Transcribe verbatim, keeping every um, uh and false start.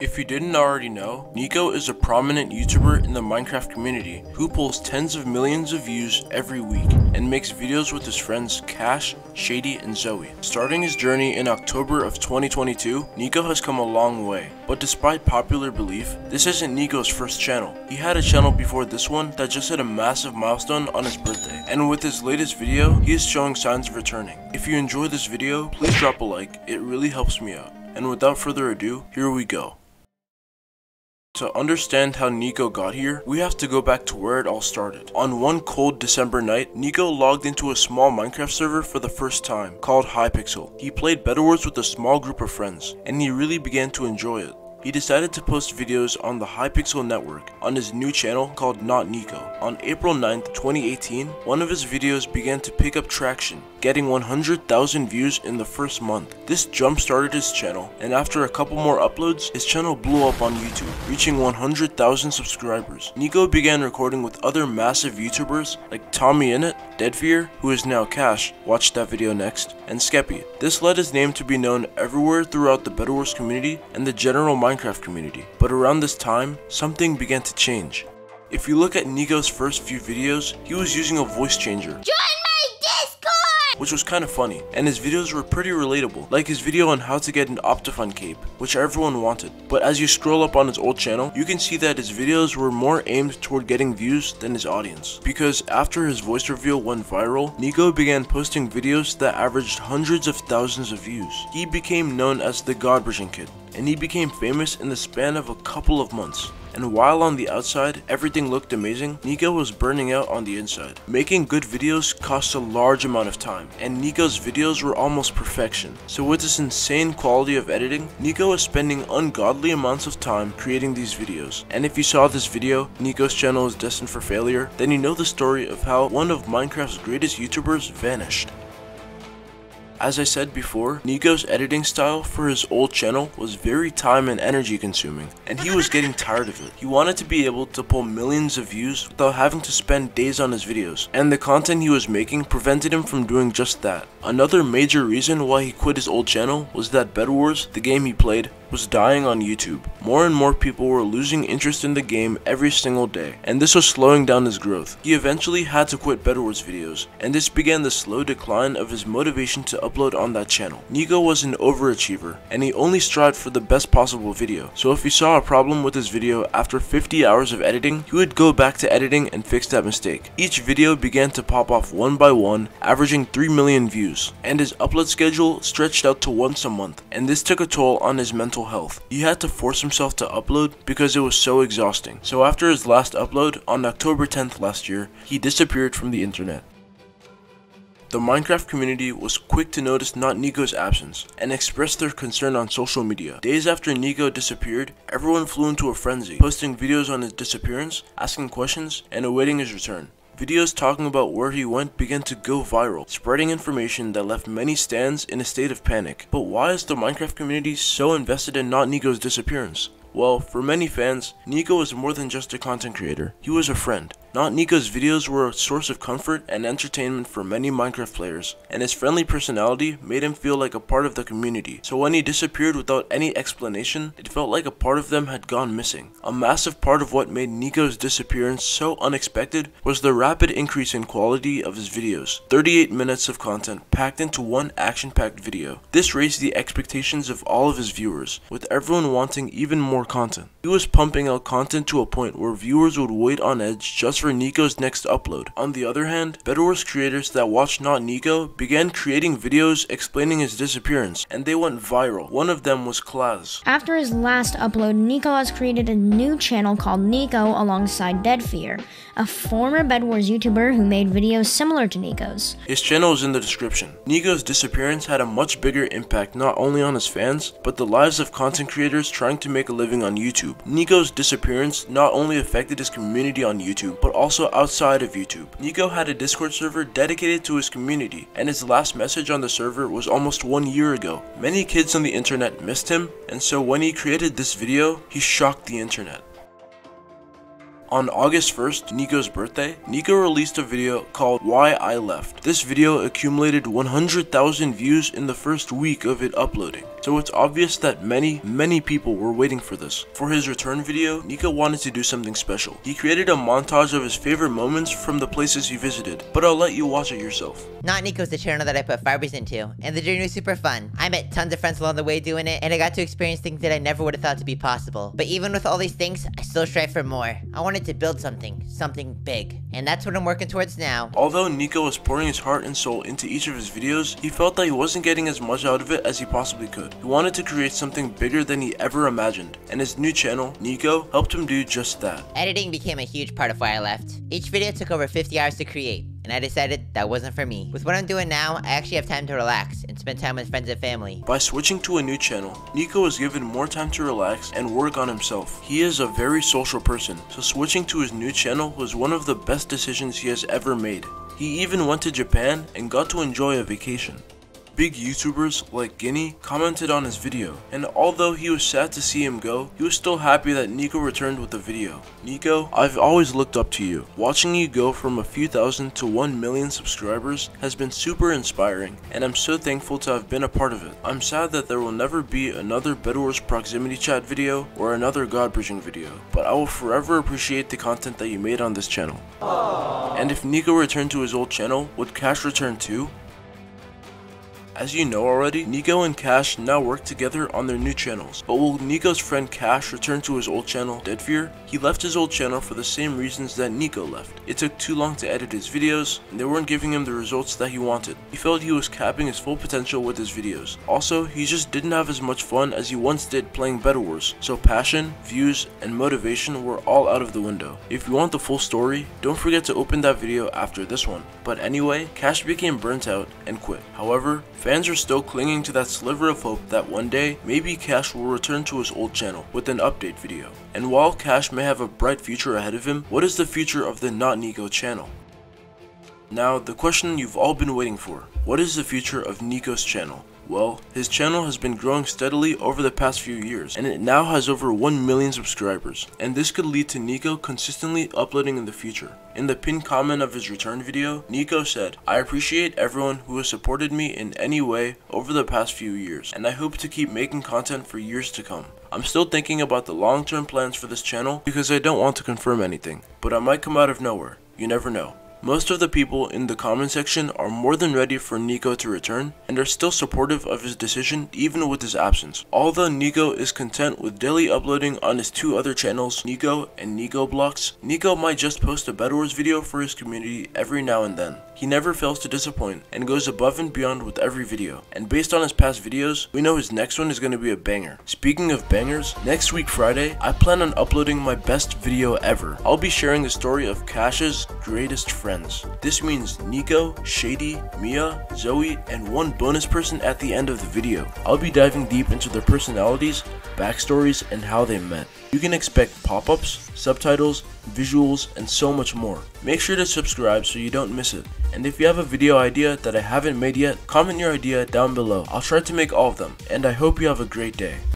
If you didn't already know, Nico is a prominent YouTuber in the Minecraft community who pulls tens of millions of views every week and makes videos with his friends Cash, Shady, and Zoe. Starting his journey in October of twenty twenty-two, Nico has come a long way, but despite popular belief, this isn't Nico's first channel. He had a channel before this one that just hit a massive milestone on his birthday, and with his latest video, he is showing signs of returning. If you enjoy this video, please drop a like, it really helps me out. And without further ado, here we go. To understand how Nico got here, we have to go back to where it all started. On one cold December night, Nico logged into a small Minecraft server for the first time, called Hypixel. He played Bed Wars with a small group of friends, and he really began to enjoy it. He decided to post videos on the Hypixel network on his new channel called Not Nico. On April ninth, twenty eighteen, one of his videos began to pick up traction, getting one hundred thousand views in the first month. This jump-started his channel, and after a couple more uploads, his channel blew up on YouTube, reaching one hundred thousand subscribers. Nico began recording with other massive YouTubers like TommyInnit, Deadfear, who is now Cash, watch that video next, and Skeppy. This led his name to be known everywhere throughout the Bed Wars community and the general Minecraft community. But around this time, something began to change. If you look at Nico's first few videos, he was using a voice changer, which was kind of funny, and his videos were pretty relatable, like his video on how to get an Optifine cape, which everyone wanted. But as you scroll up on his old channel, you can see that his videos were more aimed toward getting views than his audience. Because after his voice reveal went viral, Nico began posting videos that averaged hundreds of thousands of views. He became known as the Godbridging Kid, and he became famous in the span of a couple of months. And while on the outside, everything looked amazing, Nico was burning out on the inside. Making good videos costs a large amount of time, and Nico's videos were almost perfection. So with this insane quality of editing, Nico is spending ungodly amounts of time creating these videos. And if you saw this video, Nico's channel is destined for failure, then you know the story of how one of Minecraft's greatest YouTubers vanished. As I said before, Nico's editing style for his old channel was very time and energy consuming, and he was getting tired of it. He wanted to be able to pull millions of views without having to spend days on his videos, and the content he was making prevented him from doing just that. Another major reason why he quit his old channel was that Bed Wars, the game he played, was dying on YouTube. More and more people were losing interest in the game every single day, and this was slowing down his growth. He eventually had to quit Bed Wars videos, and this began the slow decline of his motivation to upload on that channel. Nico was an overachiever, and he only strived for the best possible video. So if he saw a problem with his video after fifty hours of editing, he would go back to editing and fix that mistake. Each video began to pop off one by one, averaging three million views, and his upload schedule stretched out to once a month, and this took a toll on his mental health. He had to force himself to upload because it was so exhausting. So after his last upload on October tenth last year, he disappeared from the internet. The Minecraft community was quick to notice Not Nico's absence and expressed their concern on social media. Days after Nico disappeared, everyone flew into a frenzy, posting videos on his disappearance, asking questions, and awaiting his return. Videos talking about where he went began to go viral, spreading information that left many stands in a state of panic. But why is the Minecraft community so invested in Not Nico's disappearance? Well, for many fans, Nico is more than just a content creator. He was a friend. Not Nico's videos were a source of comfort and entertainment for many Minecraft players, and his friendly personality made him feel like a part of the community. So when he disappeared without any explanation, it felt like a part of them had gone missing. A massive part of what made Nico's disappearance so unexpected was the rapid increase in quality of his videos. thirty-eight minutes of content packed into one action-packed video. This raised the expectations of all of his viewers, with everyone wanting even more content. He was pumping out content to a point where viewers would wait on edge just for Nico's next upload. On the other hand, Bed Wars creators that watched Not Nico began creating videos explaining his disappearance, and they went viral. One of them was Klaz. After his last upload, Nico has created a new channel called Nico alongside Deadfear, a former Bed Wars YouTuber who made videos similar to Nico's. His channel is in the description. Nico's disappearance had a much bigger impact not only on his fans, but the lives of content creators trying to make a living on YouTube. Nico's disappearance not only affected his community on YouTube, but also outside of YouTube. Nico had a Discord server dedicated to his community, and his last message on the server was almost one year ago. Many kids on the internet missed him, and so when he created this video, he shocked the internet. On August first, Nico's birthday, Nico released a video called Why I Left. This video accumulated one hundred thousand views in the first week of it uploading. So it's obvious that many, many people were waiting for this. For his return video, Nico wanted to do something special. He created a montage of his favorite moments from the places he visited, but I'll let you watch it yourself. Not Nico's the channel that I put Farbies into, and the journey was super fun. I met tons of friends along the way doing it, and I got to experience things that I never would have thought to be possible. But even with all these things, I still strive for more. I wanted to build something, something big, and that's what I'm working towards now. Although Nico was pouring his heart and soul into each of his videos, he felt that he wasn't getting as much out of it as he possibly could. He wanted to create something bigger than he ever imagined, and his new channel, Nico, helped him do just that. Editing became a huge part of why I left. Each video took over fifty hours to create, and I decided that wasn't for me. With what I'm doing now, I actually have time to relax and spend time with friends and family. By switching to a new channel, Nico was given more time to relax and work on himself. He is a very social person, so switching to his new channel was one of the best decisions he has ever made. He even went to Japan and got to enjoy a vacation. Big YouTubers like Guinea commented on his video, and although he was sad to see him go, he was still happy that Nico returned with the video. Nico, I've always looked up to you. Watching you go from a few thousand to one million subscribers has been super inspiring, and I'm so thankful to have been a part of it. I'm sad that there will never be another Bed Wars proximity chat video or another God bridging video, but I will forever appreciate the content that you made on this channel. Aww. And if Nico returned to his old channel, would Cash return too? As you know already, Nico and Cash now work together on their new channels, but will Nico's friend Cash return to his old channel, Deadfear? He left his old channel for the same reasons that Nico left. It took too long to edit his videos, and they weren't giving him the results that he wanted. He felt he was capping his full potential with his videos. Also, he just didn't have as much fun as he once did playing Bed Wars, so passion, views, and motivation were all out of the window. If you want the full story, don't forget to open that video after this one. But anyway, Cash became burnt out and quit. However, fans are still clinging to that sliver of hope that one day, maybe Cash will return to his old channel with an update video. And while Cash may have a bright future ahead of him, what is the future of the Not Nico channel? Now, the question you've all been waiting for. What is the future of Nico's channel? Well, his channel has been growing steadily over the past few years, and it now has over one million subscribers, and this could lead to Nico consistently uploading in the future. In the pinned comment of his return video, Nico said, "I appreciate everyone who has supported me in any way over the past few years, and I hope to keep making content for years to come. I'm still thinking about the long-term plans for this channel because I don't want to confirm anything, but I might come out of nowhere. You never know." Most of the people in the comment section are more than ready for Nico to return and are still supportive of his decision even with his absence. Although Nico is content with daily uploading on his two other channels, Nico and Nico Blocks, Nico might just post a Bed Wars video for his community every now and then. He never fails to disappoint and goes above and beyond with every video. And based on his past videos, we know his next one is going to be a banger. Speaking of bangers, next week Friday, I plan on uploading my best video ever. I'll be sharing the story of Cash's greatest friend. This means Nico, Shady, Mia, Zoe, and one bonus person at the end of the video. I'll be diving deep into their personalities, backstories, and how they met. You can expect pop-ups, subtitles, visuals, and so much more. Make sure to subscribe so you don't miss it. And if you have a video idea that I haven't made yet, comment your idea down below. I'll try to make all of them, and I hope you have a great day.